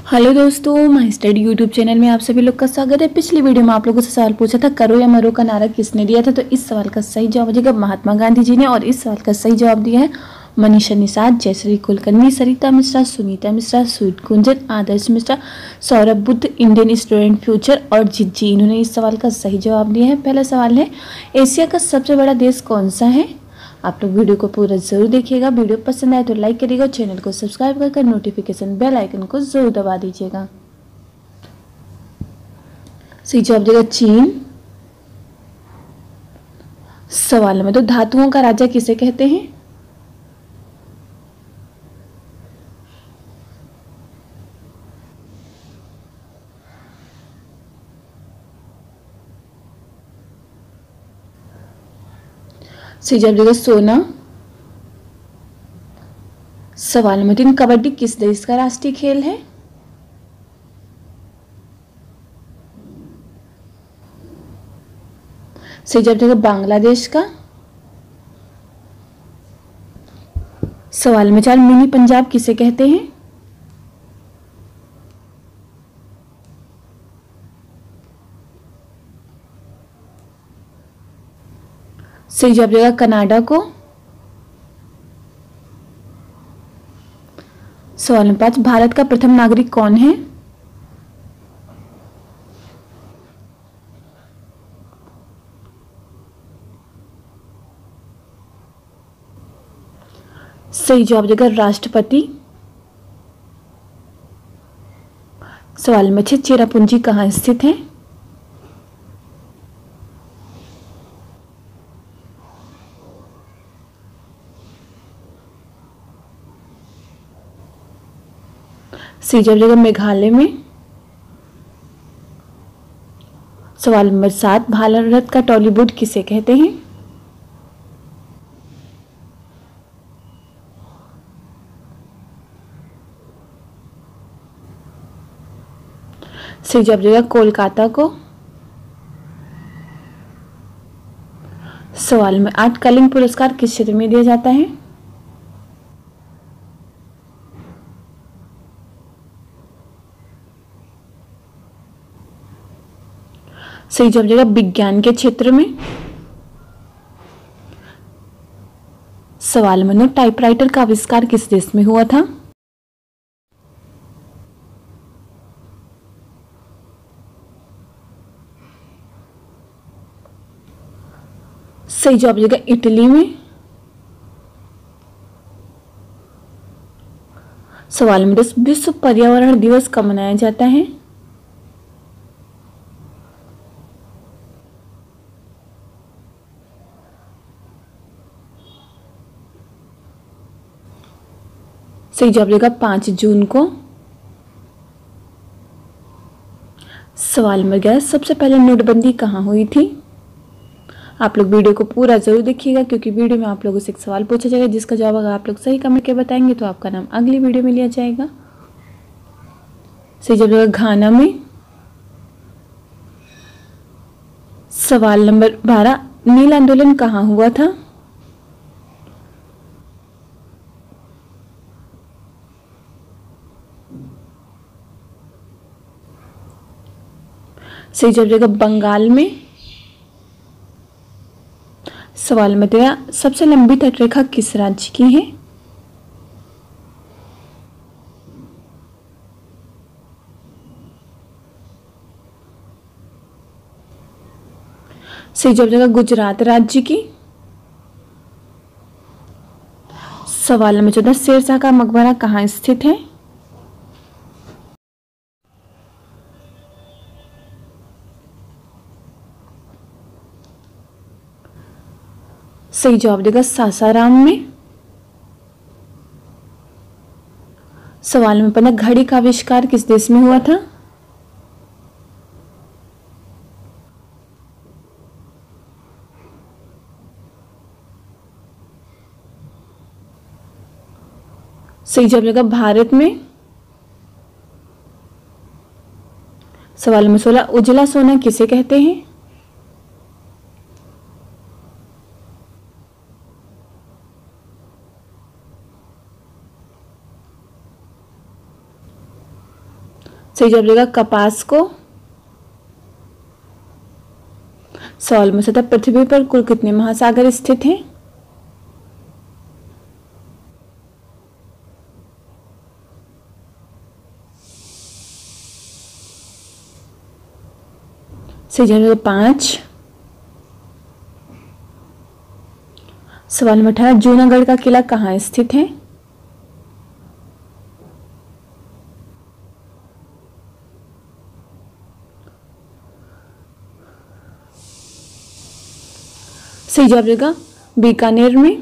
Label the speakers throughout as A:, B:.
A: Hello दोस्तों, my study YouTube channel में आप सभी लोग का स्वागत है। पिछली वीडियो में आप लोगों से सवाल पूछा था, करो या मरो का नारा किसने दिया था। तो इस सवाल का सही जवाब हो जाएगा महात्मा गांधी जी ने। और इस सवाल का सही जवाब दिया है Manisha Nishad, Jayshree Kulkarni, Sarita Mishra, Sunita Mishra, sweet Kunjan, Adarsh Mishra, Saurabh Buddh, Indian student future और जीत जी, इन्होंने इस सवाल का सही जवाब दिया है। पहला सवाल है, एशिया का सबसे बड़ा देश कौन सा है। आप लोग वीडियो को पूरा जरूर देखिएगा। वीडियो पसंद आए तो लाइक करिएगा, चैनल को सब्सक्राइब कर नोटिफिकेशन बेल आइकन को जरूर दबा दीजिएगा। सही जवाब देगा चीन। सवाल नंबर 2, धातुओं का राजा किसे कहते हैं। सही जवाब देगा सोना। सवाल नंबर 3, कबड्डी किस देश का राष्ट्रीय खेल है। सही जवाब देगा बांग्लादेश का। सवाल नंबर 4, मिनी पंजाब किसे कहते हैं। सही जवाब देगा कनाडा को। सवाल नंबर 5, भारत का प्रथम नागरिक कौन है। सही जवाब देगा राष्ट्रपति। सवाल नंबर 6, चेरापूंजी कहाँ स्थित है। सही जवाब देगा मेघालय में। सवाल नंबर 7, भारत का टॉलीवुड किसे कहते हैं। सही जवाब देगा कोलकाता को। सवाल में 8, कलिंग पुरस्कार किस क्षेत्र में दिया जाता है। सही जवाब देगा विज्ञान के क्षेत्र में। सवाल नंबर 9, टाइपराइटर का आविष्कार किस देश में हुआ था। सही जवाब देगा इटली में। सवाल नंबर 10, विश्व पर्यावरण दिवस कब मनाया जाता है। सही जवाब देगा 5 जून को। सवाल नंबर 11, सबसे पहले नोटबंदी कहाँ हुई थी। आप लोग वीडियो को पूरा जरूर देखिएगा, क्योंकि वीडियो में आप लोगों से एक सवाल पूछा जाएगा, जिसका जवाब अगर आप लोग सही कमेंट के बताएंगे तो आपका नाम अगली वीडियो में लिया जाएगा। सही जवाब देगा घाना में। सवाल नंबर 12, नील आंदोलन कहाँ हुआ था। सही जवाब देगा बंगाल में। सवाल में 13, सबसे लंबी तटरेखा किस राज्य की है। सही जवाब देगा गुजरात राज्य की। सवाल नंबर 14, शेरशाह का मकबरा कहाँ स्थित है। सही जवाब देगा सासाराम में। सवाल नंबर 15, घड़ी का आविष्कार किस देश में हुआ था। सही जवाब देगा भारत में। सवाल नंबर 16, उजला सोना किसे कहते हैं। सही जवाब रहेगा कपास को। सवाल में सतह पृथ्वी पर कुल कितने महासागर स्थित हैं? सही जवाब रहेगा 5। सवाल नंबर 18 जूनागढ़ का किला कहाँ स्थित है? सही जवाब रहेगा बीकानेर में।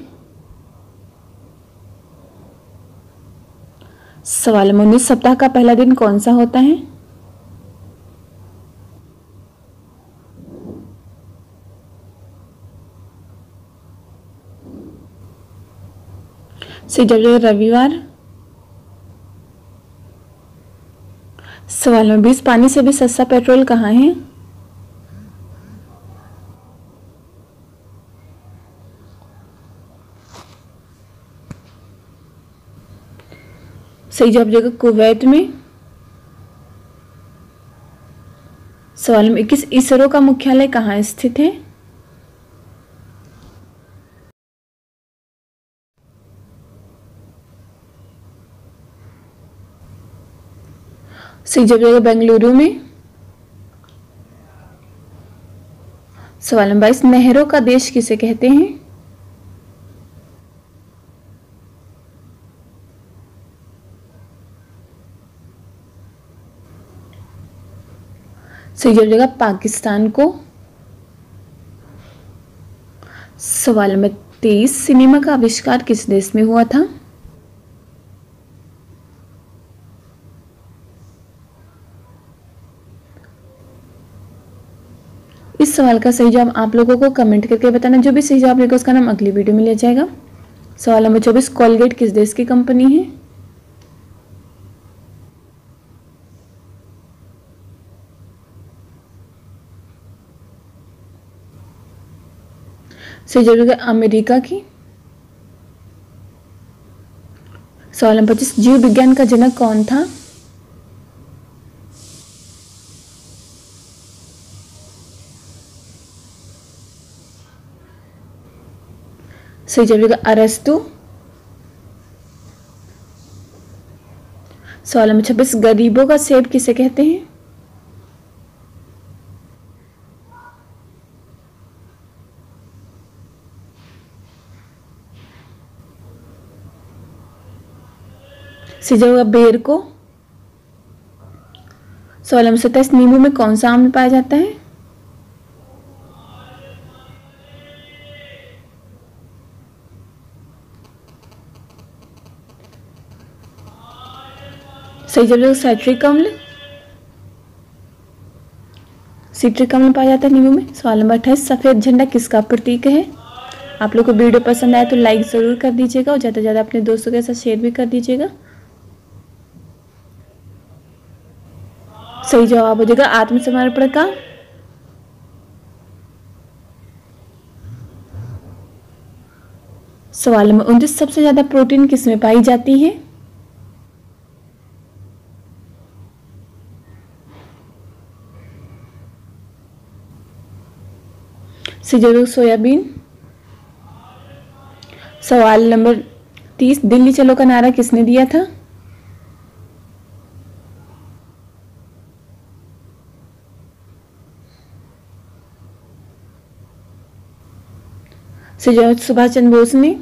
A: सवाल नंबर 19 सप्ताह का पहला दिन कौन सा होता है? सही जवाब रहेगा रविवार। सवाल नंबर 20 पानी से भी सस्ता पेट्रोल कहाँ है? सही जवाब रहेगा कुवैत में। सवाल नंबर 21 इसरो का मुख्यालय कहाँ स्थित है? सही जवाब रहेगा बेंगलुरु में। सवाल नंबर 22 नहरों का देश किसे कहते हैं? सही जवाब रहेगा पाकिस्तान को। सवाल नंबर 23 सिनेमा का आविष्कार किस देश में हुआ था? इस सवाल का सही जवाब आप लोगों को कमेंट करके बताना। जो भी सही जवाब रहेगा उसका नाम अगली वीडियो में लिया जाएगा। सवाल नंबर 24 कोलगेट किस देश की कंपनी है? सही जवाब रहेगा अमेरिका की। सवाल नंबर 25 जीव विज्ञान का जनक कौन था? सही जवाब रहेगा अरस्तु। सवाल नंबर 26 गरीबों का सेब किसे कहते हैं? सही जवाब रहेगा बेर को। सवाल नंबर 27 नींबू में कौन सा आम्ल पाया जाता है? सही जवाब रहेगा साइट्रिक अम्ल। सिट्रिक अम्ल पाया जाता है नींबू में। सवाल नंबर 28 सफेद झंडा किसका प्रतीक है? आप लोग को वीडियो पसंद आए तो लाइक जरूर कर दीजिएगा और ज़्यादा से ज़्यादा अपने दोस्तों के साथ शेयर भी कर दीजिएगा। सही जवाब हो जाएगा आत्मसमर्पण का। सवाल नंबर 29 सबसे ज्यादा प्रोटीन किसमें पाई जाती है? सही जवाब सोयाबीन। सवाल नंबर 30 दिल्ली चलो का नारा किसने दिया था? सही जवाब सुभाष चंद्र बोस ने।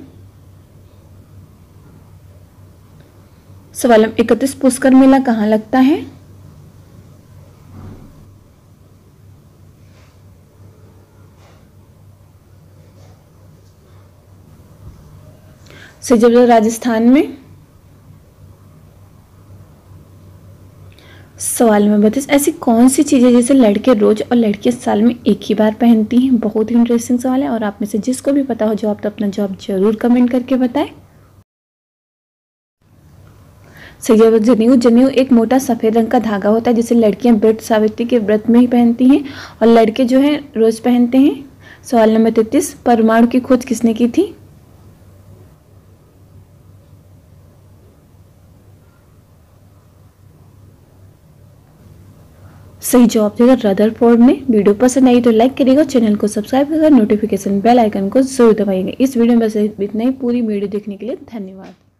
A: सवाल नंबर 31 पुष्कर मेला कहाँ लगता है? सही जवाब राजस्थान में। सवाल नंबर 32 ऐसी कौन सी चीजें जैसे लड़के रोज और लड़कियां साल में एक ही बार पहनती हैं? बहुत ही इंटरेस्टिंग सवाल है और आप में से जिसको भी पता हो जवाब तो अपना जवाब जरूर कमेंट करके बताएं। सही जवाब जनेऊ। जनेऊ एक मोटा सफेद रंग का धागा होता है जिसे लड़कियां व्रत सावित्री के व्रत में ही पहनती हैं और लड़के जो है रोज पहनते हैं। सवाल नंबर 33 परमाणु की खोज किसने की थी? सही जवाब देगा रदरफोर्ड ने। वीडियो पसंद आई तो लाइक करिएगा, चैनल को सब्सक्राइब करिएगा, नोटिफिकेशन बेल आइकन को जरूर दबाइएगा। इस वीडियो में बस इतना ही। पूरी वीडियो देखने के लिए धन्यवाद।